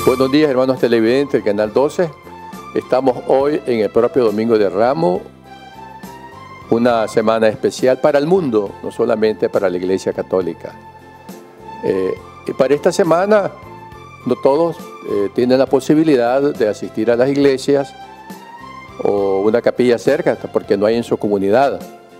Buenos días, hermanos televidentes del Canal 12. Estamos hoy en el propio Domingo de Ramos, una semana especial para el mundo, no solamente para la Iglesia Católica. Y para esta semana, no todos tienen la posibilidad de asistir a las iglesias o una capilla cerca, porque no hay en su comunidad.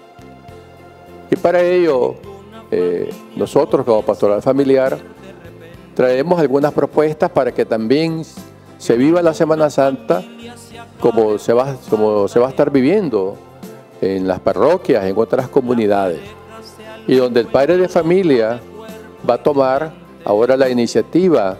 Y para ello, nosotros como Pastoral Familiar, traemos algunas propuestas para que también se viva la Semana Santa como se va a estar viviendo en las parroquias, en otras comunidades. Y donde el padre de familia va a tomar ahora la iniciativa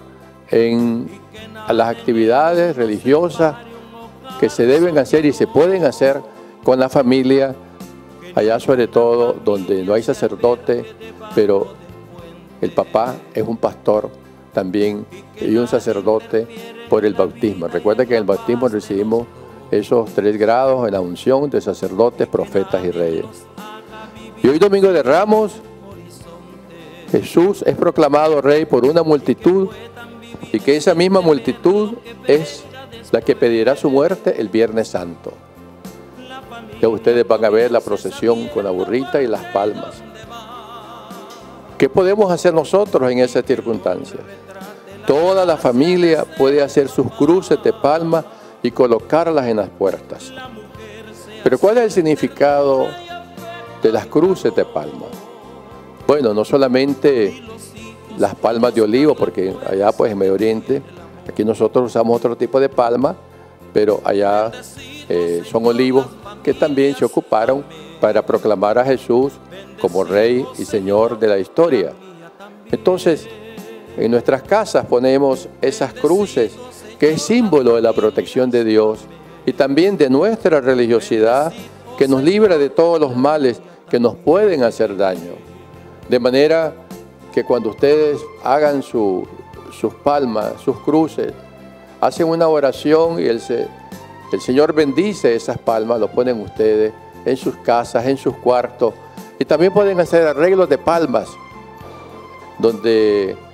a las actividades religiosas que se deben hacer y se pueden hacer con la familia, allá sobre todo donde no hay sacerdote, pero el papá es un pastor también y un sacerdote por el bautismo. Recuerda que en el bautismo recibimos esos 3 grados en la unción de sacerdotes, profetas y reyes. Y hoy Domingo de Ramos, Jesús es proclamado Rey por una multitud y que esa misma multitud es la que pedirá su muerte el Viernes Santo. Ya ustedes van a ver la procesión con la burrita y las palmas. ¿Qué podemos hacer nosotros en esas circunstancias? Toda la familia puede hacer sus cruces de palmas y colocarlas en las puertas. Pero ¿cuál es el significado de las cruces de palmas? Bueno, no solamente las palmas de olivo, porque allá pues en Medio Oriente, aquí nosotros usamos otro tipo de palma, pero allá son olivos que también se ocuparon para proclamar a Jesús como Rey y Señor de la historia. Entonces, en nuestras casas ponemos esas cruces, que es símbolo de la protección de Dios y también de nuestra religiosidad, que nos libra de todos los males que nos pueden hacer daño. De manera que cuando ustedes hagan sus palmas, sus cruces, hacen una oración y el Señor bendice esas palmas, lo ponen ustedes en sus casas, en sus cuartos. Y también pueden hacer arreglos de palmas, donde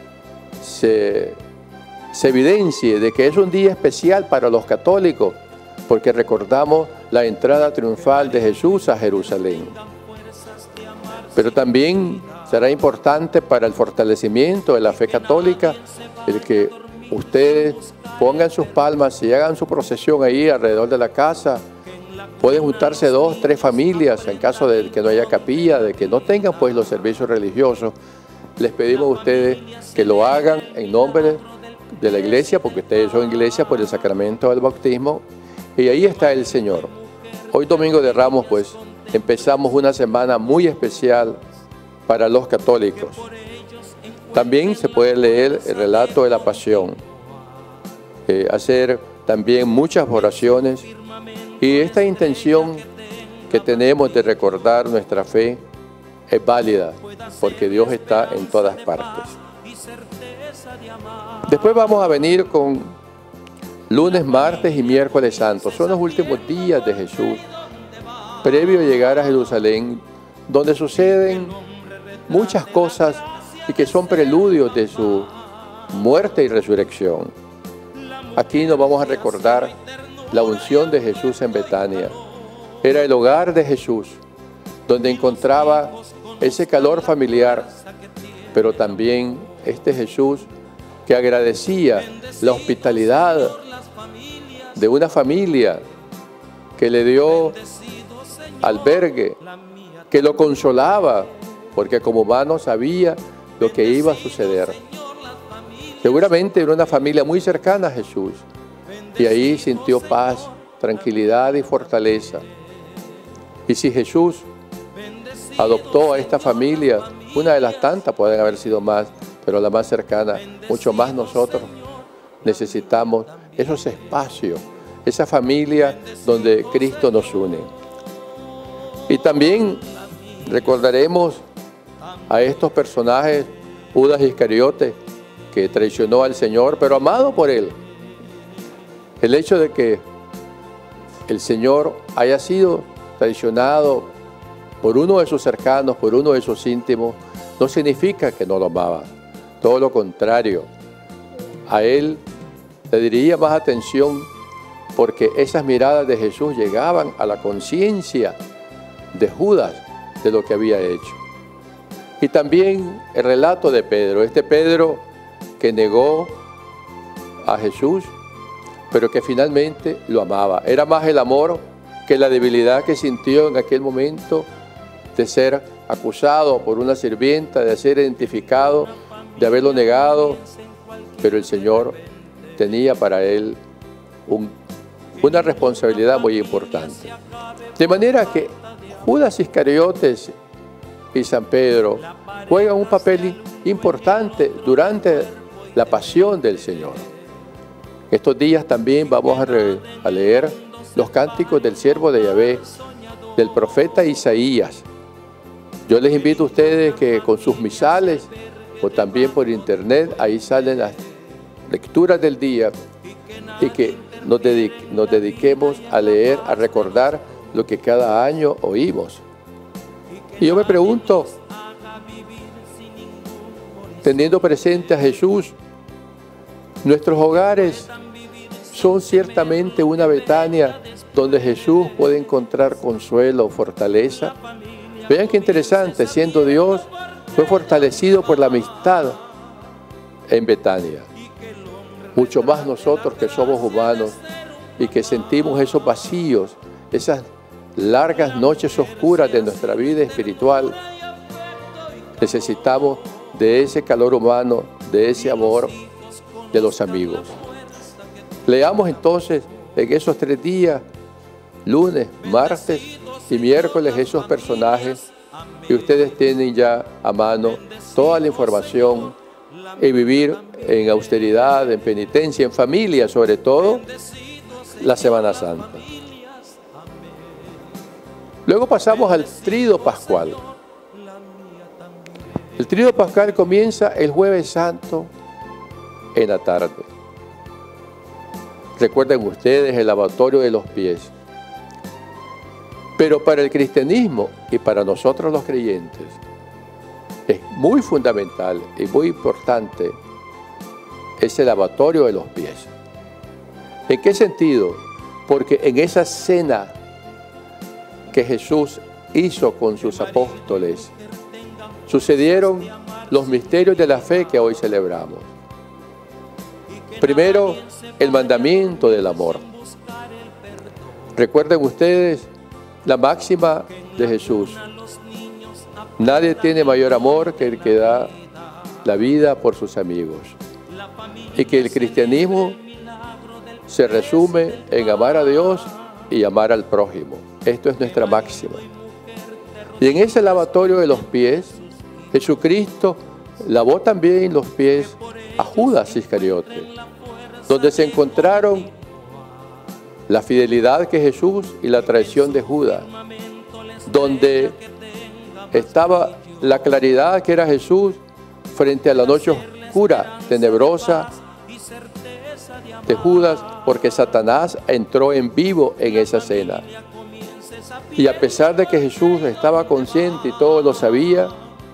se evidencie de que es un día especial para los católicos, porque recordamos la entrada triunfal de Jesús a Jerusalén. Pero también será importante para el fortalecimiento de la fe católica el que ustedes pongan sus palmas y hagan su procesión ahí alrededor de la casa. Pueden juntarse 2, 3 familias en caso de que no haya capilla, de que no tengan pues los servicios religiosos. Les pedimos a ustedes que lo hagan en nombre de la iglesia, porque ustedes son iglesia por el sacramento del bautismo, y ahí está el Señor. Hoy Domingo de Ramos pues empezamos una semana muy especial para los católicos. También se puede leer el relato de la Pasión, hacer también muchas oraciones, y esta intención que tenemos de recordar nuestra fe es válida, porque Dios está en todas partes. Después vamos a venir con lunes, martes y miércoles santos. Son los últimos días de Jesús, previo a llegar a Jerusalén, donde suceden muchas cosas y que son preludios de su muerte y resurrección. Aquí nos vamos a recordar la unción de Jesús en Betania. Era el hogar de Jesús, donde encontraba ese calor familiar, pero también este Jesús que agradecía la hospitalidad de una familia que le dio albergue, que lo consolaba, porque como humano sabía lo que iba a suceder. Seguramente era una familia muy cercana a Jesús, y ahí sintió paz, tranquilidad y fortaleza. Y si Jesús adoptó a esta familia, una de las tantas, pueden haber sido más, pero la más cercana, mucho más nosotros necesitamos esos espacios, esa familia donde Cristo nos une. Y también recordaremos a estos personajes, Judas Iscariote, que traicionó al Señor, pero amado por Él. El hecho de que el Señor haya sido traicionado por uno de sus cercanos, por uno de sus íntimos, no significa que no lo amaba. Todo lo contrario, a él le diría más atención, porque esas miradas de Jesús llegaban a la conciencia de Judas de lo que había hecho. Y también el relato de Pedro, este Pedro que negó a Jesús, pero que finalmente lo amaba. Era más el amor que la debilidad que sintió en aquel momento de ser acusado por una sirvienta, de ser identificado, de haberlo negado, pero el Señor tenía para él una responsabilidad muy importante. De manera que Judas Iscariotes y San Pedro juegan un papel importante durante la pasión del Señor. Estos días también vamos a leer los cánticos del siervo de Yahvé, del profeta Isaías. Yo les invito a ustedes que con sus misales o también por internet, ahí salen las lecturas del día, y que nos dediquemos a leer, a recordar lo que cada año oímos. Y yo me pregunto, teniendo presente a Jesús, nuestros hogares son ciertamente una Betania donde Jesús puede encontrar consuelo, fortaleza. Vean qué interesante, siendo Dios, fue fortalecido por la amistad en Betania. Mucho más nosotros que somos humanos y que sentimos esos vacíos, esas largas noches oscuras de nuestra vida espiritual. Necesitamos de ese calor humano, de ese amor de los amigos. Leamos entonces en esos 3 días, lunes, martes y miércoles, esos personajes, y ustedes tienen ya a mano toda la información, y vivir en austeridad, en penitencia, en familia, sobre todo la Semana Santa. Luego pasamos al Tríodo Pascual. El Tríodo Pascual comienza el Jueves Santo en la tarde. Recuerden ustedes el lavatorio de los pies. Pero para el cristianismo y para nosotros los creyentes es muy fundamental y muy importante ese lavatorio de los pies. ¿En qué sentido? Porque en esa cena que Jesús hizo con sus apóstoles, sucedieron los misterios de la fe que hoy celebramos. Primero, el mandamiento del amor. Recuerden ustedes la máxima de Jesús: nadie tiene mayor amor que el que da la vida por sus amigos. Y que el cristianismo se resume en amar a Dios y amar al prójimo. Esto es nuestra máxima. Y en ese lavatorio de los pies, Jesucristo lavó también los pies a Judas Iscariote, donde se encontraron la fidelidad que Jesús y la traición de Judas, donde estaba la claridad que era Jesús frente a la noche oscura, tenebrosa de Judas, porque Satanás entró en vivo en esa cena. Y a pesar de que Jesús estaba consciente y todo lo sabía,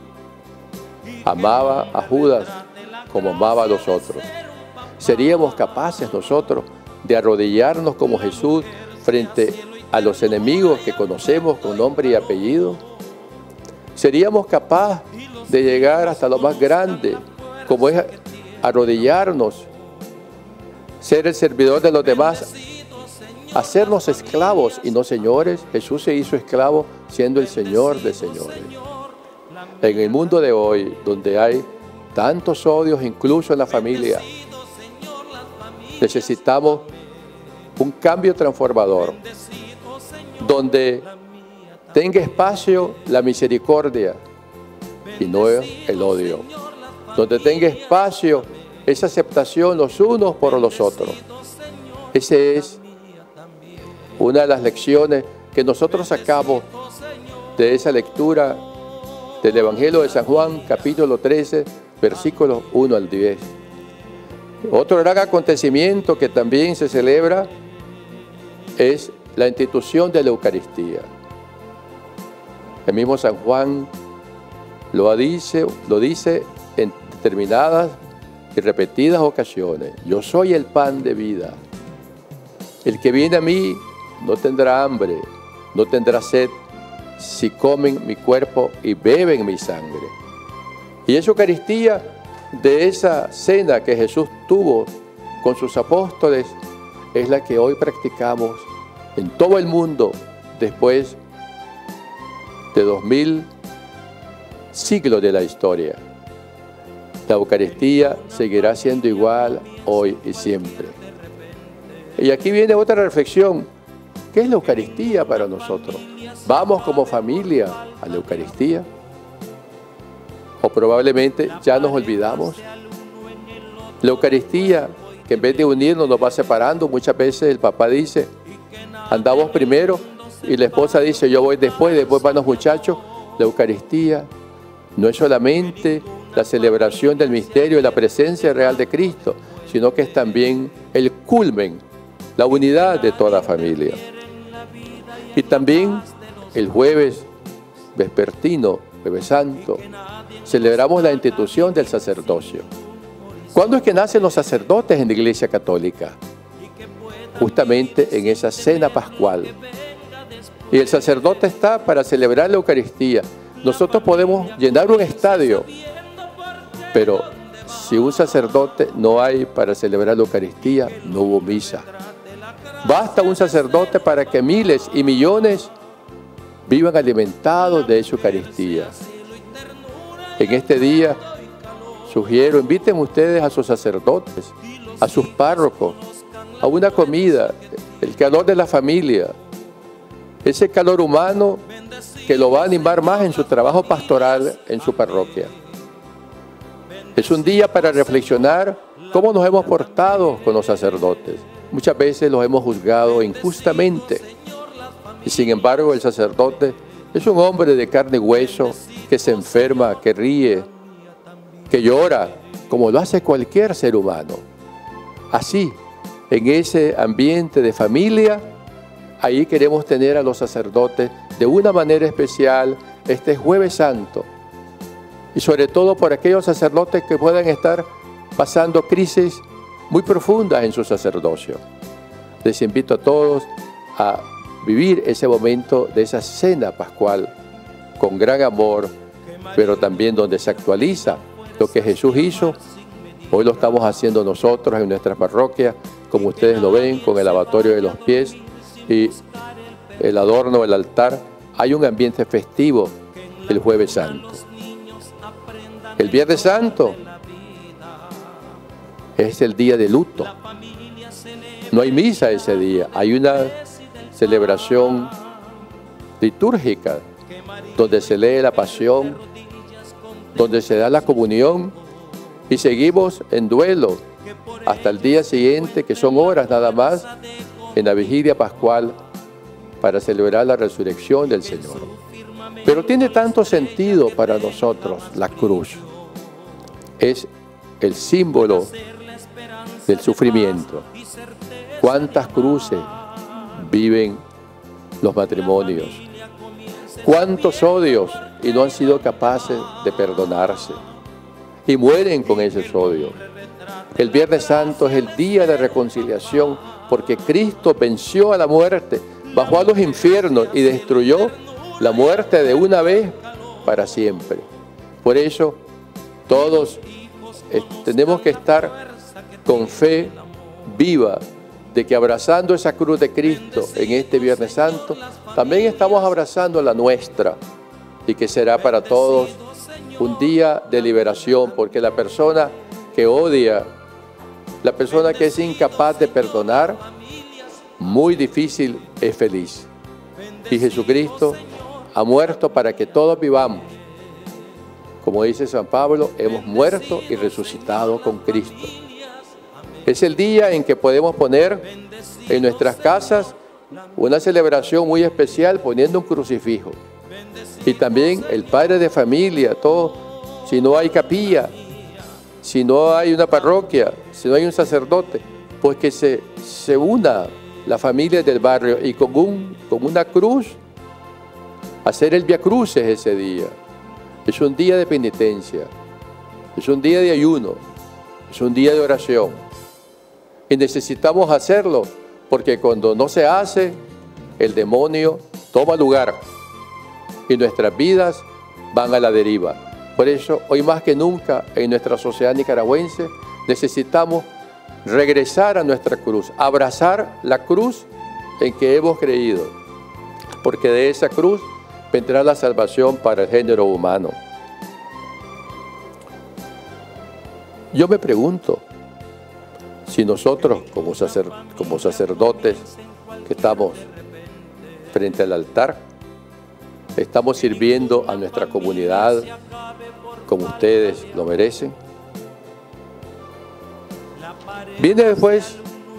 amaba a Judas como amaba a los otros. ¿Seríamos capaces nosotros de arrodillarnos como Jesús frente a los enemigos que conocemos con nombre y apellido? ¿Seríamos capaces de llegar hasta lo más grande, como es arrodillarnos, ser el servidor de los demás, hacernos esclavos y no señores? Jesús se hizo esclavo siendo el Señor de señores. En el mundo de hoy, donde hay tantos odios, incluso en la familia, necesitamos un cambio transformador, donde tenga espacio la misericordia y no el odio, donde tenga espacio esa aceptación los unos por los otros. Esa es una de las lecciones que nosotros sacamos de esa lectura del Evangelio de San Juan, capítulo 13, versículos 1 al 10. Otro gran acontecimiento que también se celebra es la institución de la Eucaristía. El mismo San Juan lo dice en determinadas y repetidas ocasiones: yo soy el pan de vida. El que viene a mí no tendrá hambre, no tendrá sed, si comen mi cuerpo y beben mi sangre. Y esa Eucaristía, de esa cena que Jesús tuvo con sus apóstoles, es la que hoy practicamos en todo el mundo después de 2000 siglos de la historia. La Eucaristía seguirá siendo igual hoy y siempre. Y aquí viene otra reflexión. ¿Qué es la Eucaristía para nosotros? ¿Vamos como familia a la Eucaristía? ¿O probablemente ya nos olvidamos? La Eucaristía, que en vez de unirnos nos va separando. Muchas veces el papá dice: andamos primero, y la esposa dice: yo voy después van los muchachos. La Eucaristía no es solamente la celebración del misterio de la presencia real de Cristo, sino que es también el culmen, la unidad de toda familia. Y también el jueves vespertino, Jueves Santo, celebramos la institución del sacerdocio. ¿Cuándo es que nacen los sacerdotes en la Iglesia Católica? Justamente en esa cena pascual. Y el sacerdote está para celebrar la Eucaristía. Nosotros podemos llenar un estadio, pero si un sacerdote no hay para celebrar la Eucaristía, no hubo misa. Basta un sacerdote para que miles y millones vivan alimentados de esa Eucaristía. En este día, sugiero, inviten ustedes a sus sacerdotes, a sus párrocos, a una comida, el calor de la familia, ese calor humano que lo va a animar más en su trabajo pastoral en su parroquia. Es un día para reflexionar cómo nos hemos portado con los sacerdotes. Muchas veces los hemos juzgado injustamente. Y sin embargo, el sacerdote es un hombre de carne y hueso que se enferma, que ríe, que llora, como lo hace cualquier ser humano. Así, en ese ambiente de familia, ahí queremos tener a los sacerdotes de una manera especial este Jueves Santo. Y sobre todo por aquellos sacerdotes que puedan estar pasando crisis muy profundas en su sacerdocio. Les invito a todos a vivir ese momento de esa cena pascual con gran amor, pero también donde se actualiza lo que Jesús hizo. Hoy lo estamos haciendo nosotros en nuestra parroquia, como ustedes lo ven, con el lavatorio de los pies y el adorno del altar. Hay un ambiente festivo el Jueves Santo. El Viernes Santo es el día de luto. No hay misa ese día, hay una celebración litúrgica donde se lee la pasión, donde se da la comunión y seguimos en duelo hasta el día siguiente, que son horas nada más, en la vigilia pascual para celebrar la resurrección del Señor. Pero tiene tanto sentido para nosotros la cruz. Es el símbolo del sufrimiento. ¿Cuántas cruces viven los matrimonios? ¿Cuántos odios y no han sido capaces de perdonarse? Y mueren con ese odio. El Viernes Santo es el día de reconciliación porque Cristo venció a la muerte, bajó a los infiernos y destruyó la muerte de una vez para siempre. Por eso todos tenemos que estar con fe viva de que abrazando esa cruz de Cristo en este Viernes Santo, también estamos abrazando la nuestra y que será para todos un día de liberación, porque la persona que odia, la persona que es incapaz de perdonar, muy difícil es feliz. Y Jesucristo ha muerto para que todos vivamos. Como dice San Pablo, hemos muerto y resucitado con Cristo. Es el día en que podemos poner en nuestras casas una celebración muy especial poniendo un crucifijo. Y también el padre de familia, todo, si no hay capilla, si no hay una parroquia, si no hay un sacerdote, pues que se una la familia del barrio y con una cruz, hacer el Vía Crucis ese día. Es un día de penitencia, es un día de ayuno, es un día de oración. Y necesitamos hacerlo, porque cuando no se hace, el demonio toma lugar y nuestras vidas van a la deriva. Por eso, hoy más que nunca, en nuestra sociedad nicaragüense, necesitamos regresar a nuestra cruz, abrazar la cruz en que hemos creído, porque de esa cruz vendrá la salvación para el género humano. Yo me pregunto si nosotros, como sacerdotes que estamos frente al altar, estamos sirviendo a nuestra comunidad como ustedes lo merecen. Viene después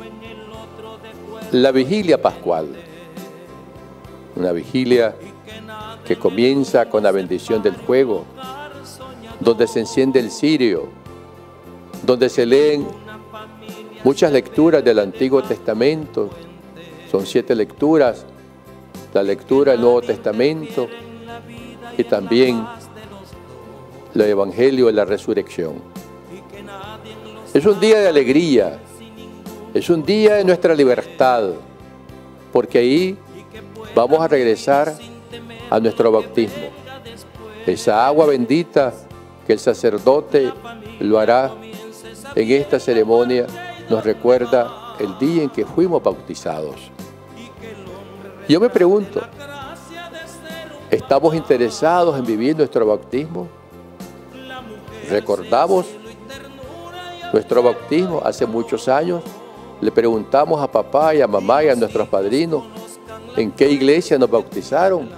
la vigilia pascual, una vigilia que comienza con la bendición del fuego, donde se enciende el cirio, donde se leen muchas lecturas del Antiguo Testamento. Son 7 lecturas, la lectura del Nuevo Testamento y también el Evangelio de la Resurrección. Es un día de alegría, es un día de nuestra libertad, porque ahí vamos a regresar a nuestro bautismo. Esa agua bendita que el sacerdote lo hará en esta ceremonia nos recuerda el día en que fuimos bautizados. Yo me pregunto, ¿estamos interesados en vivir nuestro bautismo? ¿Recordamos nuestro bautismo hace muchos años? Le preguntamos a papá y a mamá y a nuestros padrinos en qué iglesia nos bautizaron.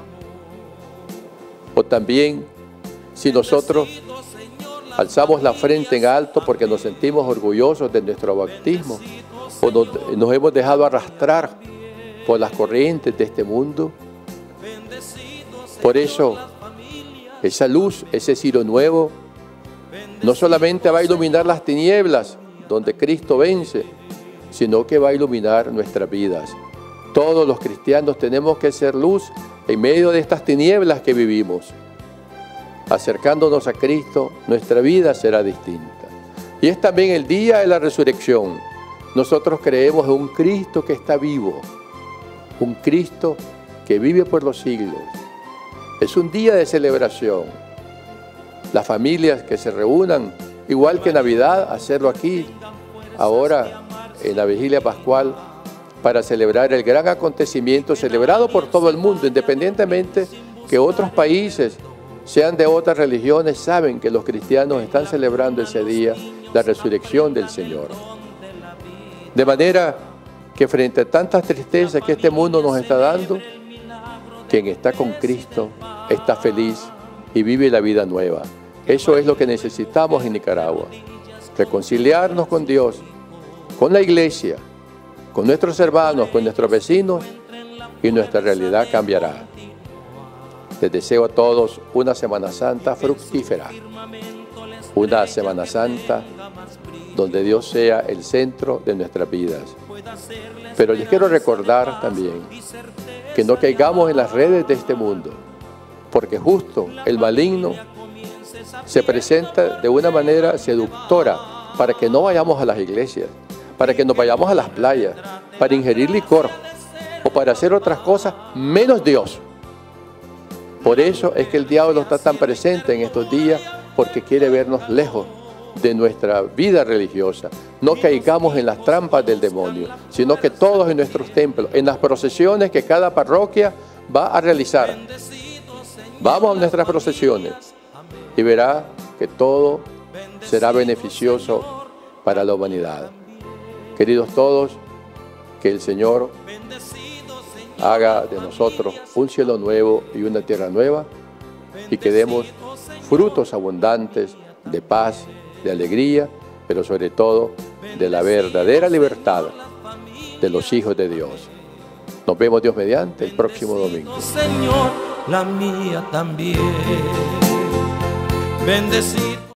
O también, si nosotros alzamos la frente en alto porque nos sentimos orgullosos de nuestro bautismo, o nos hemos dejado arrastrar por las corrientes de este mundo. Por eso, esa luz, ese cirio nuevo, no solamente va a iluminar las tinieblas donde Cristo vence, sino que va a iluminar nuestras vidas. Todos los cristianos tenemos que ser luz en medio de estas tinieblas que vivimos. Acercándonos a Cristo, nuestra vida será distinta. Y es también el día de la resurrección. Nosotros creemos en un Cristo que está vivo, un Cristo que vive por los siglos. Es un día de celebración. Las familias que se reúnan, igual que Navidad, hacerlo aquí, ahora en la vigilia pascual, para celebrar el gran acontecimiento celebrado por todo el mundo, independientemente que otros países sean de otras religiones, saben que los cristianos están celebrando ese día la resurrección del Señor. De manera que frente a tantas tristezas que este mundo nos está dando, quien está con Cristo está feliz y vive la vida nueva. Eso es lo que necesitamos en Nicaragua. Reconciliarnos con Dios, con la iglesia, con nuestros hermanos, con nuestros vecinos, y nuestra realidad cambiará. Les deseo a todos una Semana Santa fructífera, una Semana Santa donde Dios sea el centro de nuestras vidas. Pero les quiero recordar también que no caigamos en las redes de este mundo, porque justo el maligno se presenta de una manera seductora para que no vayamos a las iglesias, para que nos vayamos a las playas, para ingerir licor o para hacer otras cosas menos Dios. Por eso es que el diablo está tan presente en estos días, porque quiere vernos lejos de nuestra vida religiosa. No caigamos en las trampas del demonio, sino que todos en nuestros templos, en las procesiones que cada parroquia va a realizar, vamos a nuestras procesiones y verá que todo será beneficioso para la humanidad. Queridos todos, que el Señor haga de nosotros un cielo nuevo y una tierra nueva, y que demos frutos abundantes de paz, de alegría, pero sobre todo de la verdadera libertad de los hijos de Dios. Nos vemos, Dios mediante, el próximo domingo. Señor, la mía también. Bendecido.